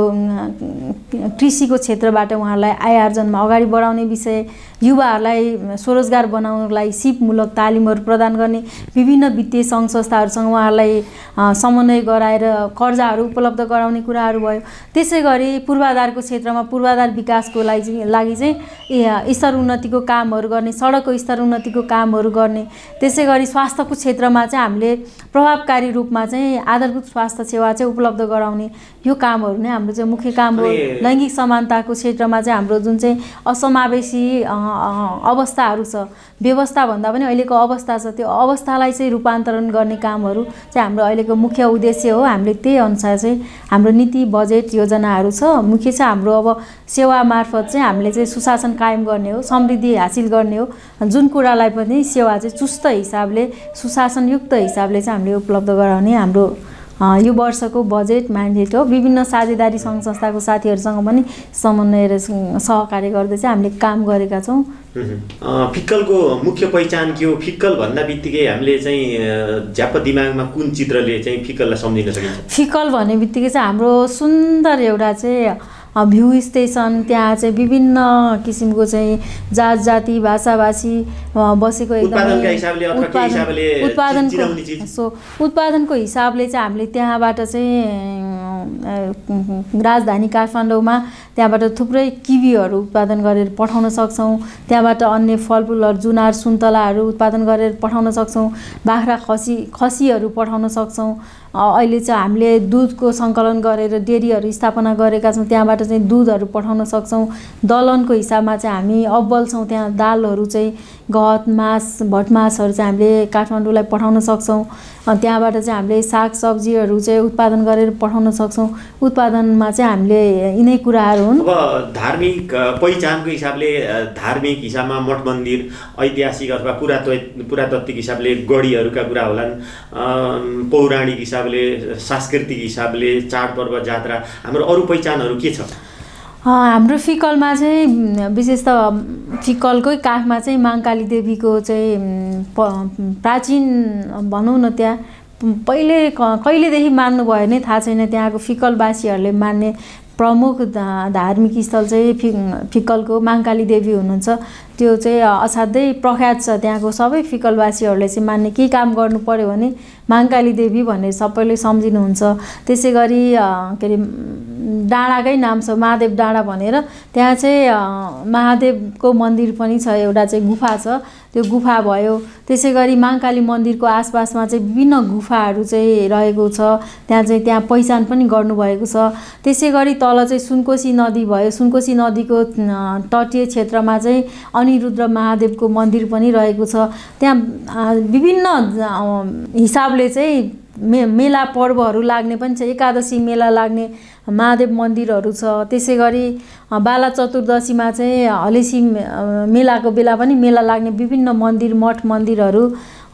कृषिको क्षेत्रबाट उहाँहरूलाई आय आर्जनमा अगाडि बढाउने विषय, युवाहरूलाई स्वरोजगार बनाउनको लागि सिपमूलक तालिमहरू प्रदान गर्ने, विभिन्न वित्तीय सङ्घ संस्थाहरूसँग उहाँहरूलाई समन्वय गराएर कर्जाहरू उपलब्ध गराउने कुराहरू भयो। त्यसै गरी पूर्वाधारको क्षेत्रमा पूर्वाधार विकासको लागि चाहिँ स्तर उन्नतिको कामहरू गर्ने, सडकको स्तर उन्नतिको कामहरू गर्ने। त्यसै गरी स्वास्थ्यको क्षेत्रमा चाहिँ हामीले प्रभावकारी रूपमा चाहिँ आधारभूत स्वास्थ्य सेवा चाहिँ उपलब्ध गराउने, यो कामहरू नै हाम्रो चाहिँ मुख्य काम हो। लैङ्गिक समानताको क्षेत्रमा चाहिँ हाम्रो जुन चाहिँ असमावेशी अवस्थाहरू छ, व्यवस्था भन्दा पनि अहिलेको अवस्था छ, त्यो अवस्थालाई चाहिँ रूपान्तरण गर्ने कामहरू चाहिँ हाम्रो अहिलेको मुख्य उद्देश्य हो। हामीले त्यही अनुसार चाहिँ हाम्रो नीति बजेट योजनाहरू छ। मुख्य चाहिँ हाम्रो अब सेवा मार्फत चाहिँ हामीले चाहिँ सुशासन कायम गर्ने हो, समृद्धि हासिल गर्ने हो। जुन कुरालाई पनि सेवा चाहिँ चुस्त हिसाबले सुशासनयुक्त हिसाबले चाहिँ हामीले उपलब्ध गराउने हाम्रो यो वर्षको बजेट म्यान्डेट हो। विभिन्न साझेदारी सङ्घ संस्थाको साथीहरूसँग पनि समन्वय र सहकार्य गर्दै चाहिँ हामीले काम गरेका छौँ। फिक्कलको मुख्य पहिचान के हो? फिक्कल भन्दा बित्तिकै हामीले चाहिँ झ्याप्प दिमागमा कुन चित्रले चाहिँ फिक्कललाई सम्झिन सकिन्छ? फिक्कल भन्ने बित्तिकै चाहिँ हाम्रो सुन्दर एउटा चाहिँ भ्यू स्टेसन, त्यहाँ चाहिँ विभिन्न किसिमको चाहिँ जात जाति भाषाभाषी बसेको एकदमै उत्पादनको हिसाबले चाहिँ हामीले त्यहाँबाट चाहिँ राजधानी काठमाडौँमा त्यहाँबाट थुप्रै किवीहरू उत्पादन गरेर पठाउन सक्छौँ। त्यहाँबाट अन्य फलफुलहरू जुनार सुन्तलाहरू उत्पादन गरेर पठाउन सक्छौँ। बाख्रा खसीहरू पठाउन सक्छौँ। अहिले चाहिँ हामीले दुधको सङ्कलन गरेर डेरीहरू स्थापना गरेका छौँ, त्यहाँबाट चाहिँ दुधहरू पठाउन सक्छौँ। दलनको हिसाबमा चाहिँ हामी अब्बल छौँ। त्यहाँ दालहरू चाहिँ गहत मास भटमासहरू चाहिँ हामीले काठमाडौँलाई पठाउन सक्छौँ। त्यहाँबाट चाहिँ हामीले सागसब्जीहरू चाहिँ उत्पादन गरेर पठाउन सक्छौँ। उत्पादनमा चाहिँ हामीले यिनै कुराहरू हुन्। अब धार्मिक पहिचानको हिसाबले धार्मिक हिसाबमा मठ मन्दिर, ऐतिहासिक अथवा पुरातात्विक हिसाबले गढीहरूका कुरा होलान्, पौराणिक हिसाबले सांस्कृतिक हिसाबले चाडपर्व जात्रा, हाम्रो अरू पहिचानहरू के छ? हाम्रो फिक्कलमा चाहिँ विशेष त फिक्कलकै काखमा चाहिँ महाकाली देवीको चाहिँ प्राचीन भनौँ न, त्यहाँ कहिलेदेखि मान्नु भयो नै थाहा छैन। त्यहाँको फिक्कलवासीहरूले मान्ने प्रमुख धार्मिक स्थल चाहिँ फिक्कलको महाकाली देवी हुनुहुन्छ। त्यो चाहिँ असाध्यै प्रख्यात छ। त्यहाँको सबै फिक्कलवासीहरूले चाहिँ मान्ने के काम गर्नु पर्यो भने महाकाली देवी भनेर सबैले सम्झिनुहुन्छ। त्यसै गरी के अरे डाँडाकै नाम छ महादेव डाँडा भनेर, त्यहाँ चाहिँ महादेवको मन्दिर पनि छ, एउटा चाहिँ गुफा छ, त्यो गुफा भयो। त्यसै गरी महाकाली मन्दिरको आसपासमा चाहिँ विभिन्न गुफाहरू चाहिँ रहेको छ, त्यहाँ पहिचान पनि गर्नुभएको छ। त्यसै गरी तल चाहिँ सुनकोशी नदी भयो, सुनकोशी नदीको तटीय क्षेत्रमा चाहिँ अनिरुद्ध महादेवको मन्दिर पनि रहेको छ। त्यहाँ विभिन्न हिसाबले चाहिँ मेला पर्वहरू लाग्ने पनि छ, एकादशी मेला लाग्ने महादेव मन्दिरहरू छ। त्यसै गरी बाला चतुर्दशीमा चाहिँ हलेसी मेलाको बेला पनि मेला लाग्ने विभिन्न मन्दिर मठ मन्दिरहरू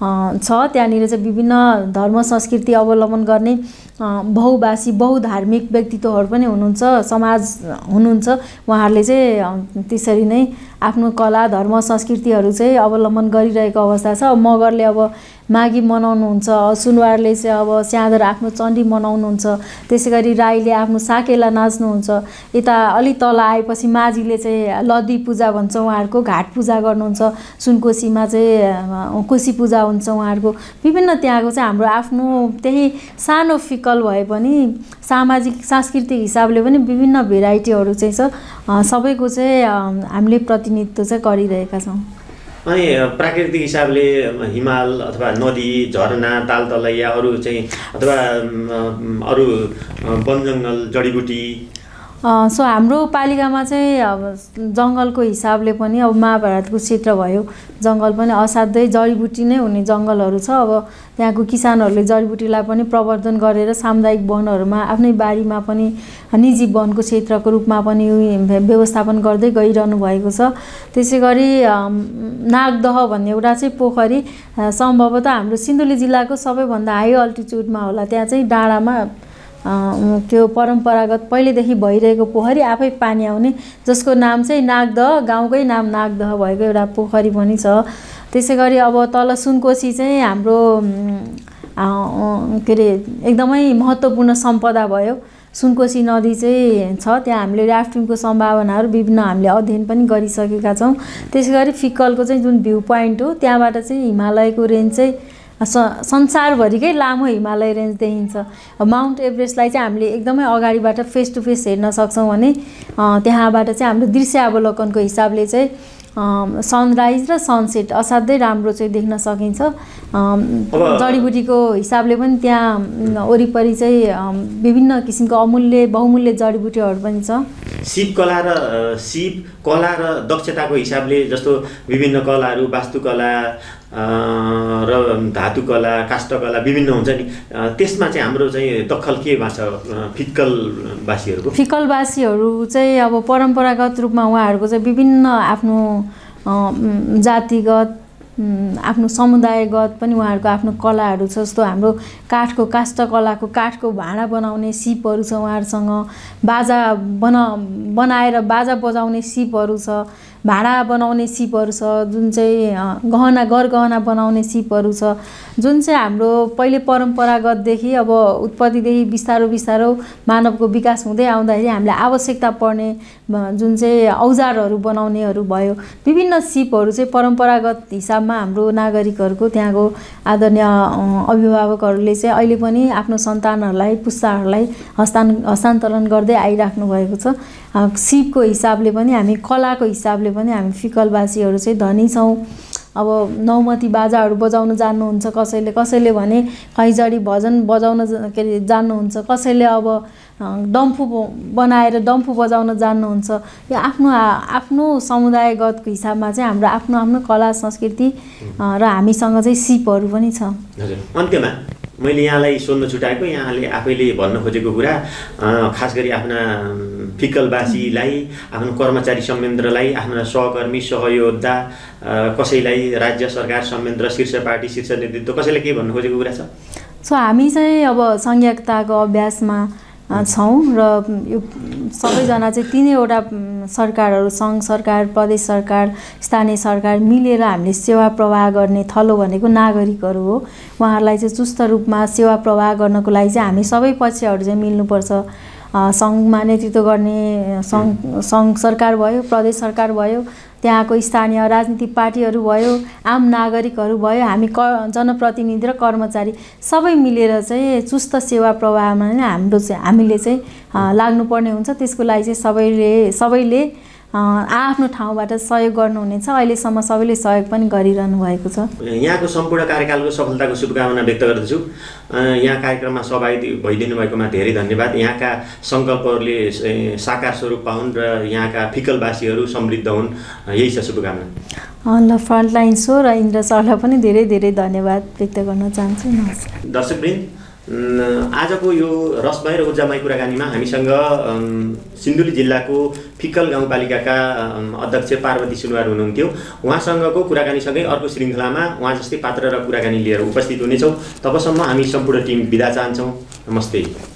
छ। त्यहाँनिर चाहिँ विभिन्न धर्म संस्कृति अवलम्बन गर्ने बहुभाषी बहुधार्मिक व्यक्तित्वहरू पनि हुनुहुन्छ, समाज हुनुहुन्छ। उहाँहरूले चाहिँ त्यसरी नै आफ्नो कला धर्म संस्कृतिहरू चाहिँ अवलम्बन गरिरहेको अवस्था छ। मगरले अब माघी मनाउनुहुन्छ, सुनवारले चाहिँ अब स्याहादर आफ्नो चण्डी मनाउनुहुन्छ, त्यसै गरी राईले आफ्नो साकेला नाच्नुहुन्छ। यता अलिक तल आएपछि माझीले चाहिँ लदी पूजा भन्छ उहाँहरूको, घाट पूजा गर्नुहुन्छ। सुनकोसीमा चाहिँ कोशी पूजा हुन्छ उहाँहरूको। विभिन्न त्यहाँको चाहिँ हाम्रो आफ्नो त्यही सानो फिक्कल भए पनि सामाजिक सांस्कृतिक हिसाबले पनि विभिन्न भेराइटीहरू चाहिँ छ। सबैको चाहिँ हामीले प्रतिनिधित्व चाहिँ गरिरहेका छौँ। अनि प्राकृतिक हिसाबले हिमाल अथवा नदी झरना तालतलैया अरू चाहिँ अथवा अरू वनजङ्गल जडीबुटी सो हाम्रो पालिकामा चाहिँ अब जङ्गलको हिसाबले पनि अब महाभारतको क्षेत्र भयो, जङ्गल पनि असाध्यै जडीबुटी नै हुने जङ्गलहरू छ। अब त्यहाँको किसानहरूले जडीबुटीलाई पनि प्रवर्धन गरेर सामुदायिक वनहरूमा आफ्नै बारीमा पनि निजी वनको क्षेत्रको रूपमा पनि व्यवस्थापन गर्दै गइरहनु भएको छ। त्यसै गरी नागदह भन्ने एउटा चाहिँ पोखरी सम्भवतः हाम्रो सिन्धुली जिल्लाको सबैभन्दा हाई अल्टिच्युडमा होला। त्यहाँ चाहिँ डाँडामा त्यो परम्परागत पहिलेदेखि भइरहेको पोखरी आफै पानी आउने, जसको नाम चाहिँ नागदह, गाउँकै नाम नागदह भएको एउटा पोखरी पनि छ। त्यसै गरी अब तल सुनकोशी चाहिँ हाम्रो के अरे एकदमै महत्त्वपूर्ण सम्पदा भयो। सुनकोशी नदी चाहिँ छ, त्यहाँ हामीले राफ्टिङको सम्भावनाहरू विभिन्न हामीले अध्ययन पनि गरिसकेका छौँ। त्यसै गरी फिक्कलको चाहिँ जुन भ्यू पोइन्ट हो त्यहाँबाट चाहिँ हिमालयको रेन्ज चाहिँ संसारभरिकै लामो हिमालय रेन्ज देखिन्छ। माउन्ट एभरेस्टलाई चाहिँ हामीले एकदमै अगाडिबाट फेस टु फेस हेर्न सक्छौँ भने त्यहाँबाट चाहिँ हाम्रो दृश्य अवलोकनको हिसाबले चाहिँ सनराइज र सनसेट असाध्यै राम्रो चाहिँ देख्न सकिन्छ। जडीबुटीको हिसाबले पनि त्यहाँ वरिपरि चाहिँ विभिन्न किसिमको अमूल्य बहुमूल्य जडीबुटीहरू पनि छ। शिल्पकला र दक्षताको हिसाबले जस्तो विभिन्न कलाहरू वास्तुकला र धातुकला काष्ठकला विभिन्न हुन्छ नि, त्यसमा चाहिँ हाम्रो चाहिँ दखल केमा छ फिक्कलवासीहरूको? फिक्कलवासीहरू चाहिँ अब परम्परागत रूपमा उहाँहरूको चाहिँ विभिन्न आफ्नो जातिगत आफ्नो समुदायगत पनि उहाँहरूको आफ्नो कलाहरू छ। जस्तो हाम्रो काठको काष्ठकलाको काठको भाँडा बनाउने सिपहरू छ उहाँहरूसँग, बाजा बनाएर बाजा बजाउने सिपहरू छ, भाँडा बनाउने सिपहरू छ, जुन चाहिँ गहना बनाउने सिपहरू छ, जुन चाहिँ हाम्रो पहिले परम्परागतदेखि अब उत्पत्तिदेखि बिस्तारो मानवको विकास हुँदै आउँदाखेरि हामीलाई आवश्यकता पर्ने जुन चाहिँ औजारहरू बनाउनेहरू भयो। विभिन्न सिपहरू चाहिँ परम्परागत हिसाबमा हाम्रो नागरिकहरूको त्यहाँको आदरणीय अभिभावकहरूले चाहिँ अहिले पनि आफ्नो सन्तानहरूलाई पुस्ताहरूलाई हस्तान्तरण गर्दै आइराख्नु भएको छ। सिपको हिसाबले पनि हामी कलाको हिसाबले पनि हामी फिक्कलवासीहरू चाहिँ धनी छौँ। अब नौमती बाजाहरू बजाउन जान्नुहुन्छ कसैले भने खैजडी भजन बजाउन के अरे जान्नुहुन्छ, कसैले अब डम्फु बनाएर डम्फु बजाउन जान्नुहुन्छ। यो आफ्नो समुदायगतको हिसाबमा चाहिँ हाम्रो आफ्नो कला संस्कृति र हामीसँग चाहिँ सिपहरू पनि छ। हजुर, अन्त्यमा मैले यहाँलाई सोध्न छुटाएको, यहाँले आफैले भन्न खोजेको कुरा खास गरी आफ्ना फिक्कलवासीलाई, आफ्नो कर्मचारी संयन्त्रलाई, आफ्ना सहकर्मी सहयोद्धा कसैलाई राज्य सरकार संयन्त्र शीर्ष पार्टी शीर्ष नेतृत्व कसैलाई के भन्नु खोजेको कुरा छ? सो हामी चाहिँ अब संघीयताको अभ्यासमा छौँ र यो सबैजना चाहिँ तीनैवटा सरकारहरू सङ्घ सरकार प्रदेश सरकार स्थानीय सरकार मिलेर हामीले सेवा प्रवाह गर्ने थलो भनेको नागरिकहरू हो। उहाँहरूलाई चाहिँ चुस्त रूपमा सेवा प्रवाह गर्नको लागि चाहिँ हामी सबै पक्षहरू चाहिँ मिल्नुपर्छ। सङ्घमा नेतृत्व गर्ने सङ्घ सरकार भयो, प्रदेश सरकार भयो, त्यहाँको स्थानीय राजनीतिक पार्टीहरू भयो, आम नागरिकहरू भयो, हामी जनप्रतिनिधि र कर्मचारी सबै मिलेर चाहिँ चुस्त सेवा प्रवाहमा नै हामीले चाहिँ लाग्नुपर्ने हुन्छ। त्यसको लागि चाहिँ सबैले आफ्नो ठाउँबाट सहयोग गर्नुहुनेछ। अहिलेसम्म सबैले सहयोग पनि गरिरहनु भएको छ। यहाँको सम्पूर्ण कार्यकालको सफलताको शुभकामना व्यक्त गर्दछु। यहाँ कार्यक्रममा सहभागी भइदिनु भएकोमा धेरै धन्यवाद। यहाँका सङ्कल्पहरूले साकार स्वरूप पाउन् र यहाँका फिक्कलवासीहरू समृद्ध हुन्, यही छ शुभकामना। ल फ्रन्टलाइन सो र इन्द्र सरलाई पनि धेरै धेरै धन्यवाद व्यक्त गर्न चाहन्छु। नमस्कार दर्शकवृन्द, आजको यो रसमय र ऊर्जामय कुराकानीमा हामीसँग सिन्धुली जिल्लाको फिक्कल गाउँपालिकाका अध्यक्ष पार्वती सुनुवार हुनुहुन्थ्यो। उहाँसँगको कुराकानीसँगै अर्को श्रृङ्खलामा उहाँ जस्तै पात्र र कुराकानी लिएर उपस्थित हुनेछौँ। तबसम्म हामी सम्पूर्ण टिम बिदा चाहन्छौँ। नमस्ते।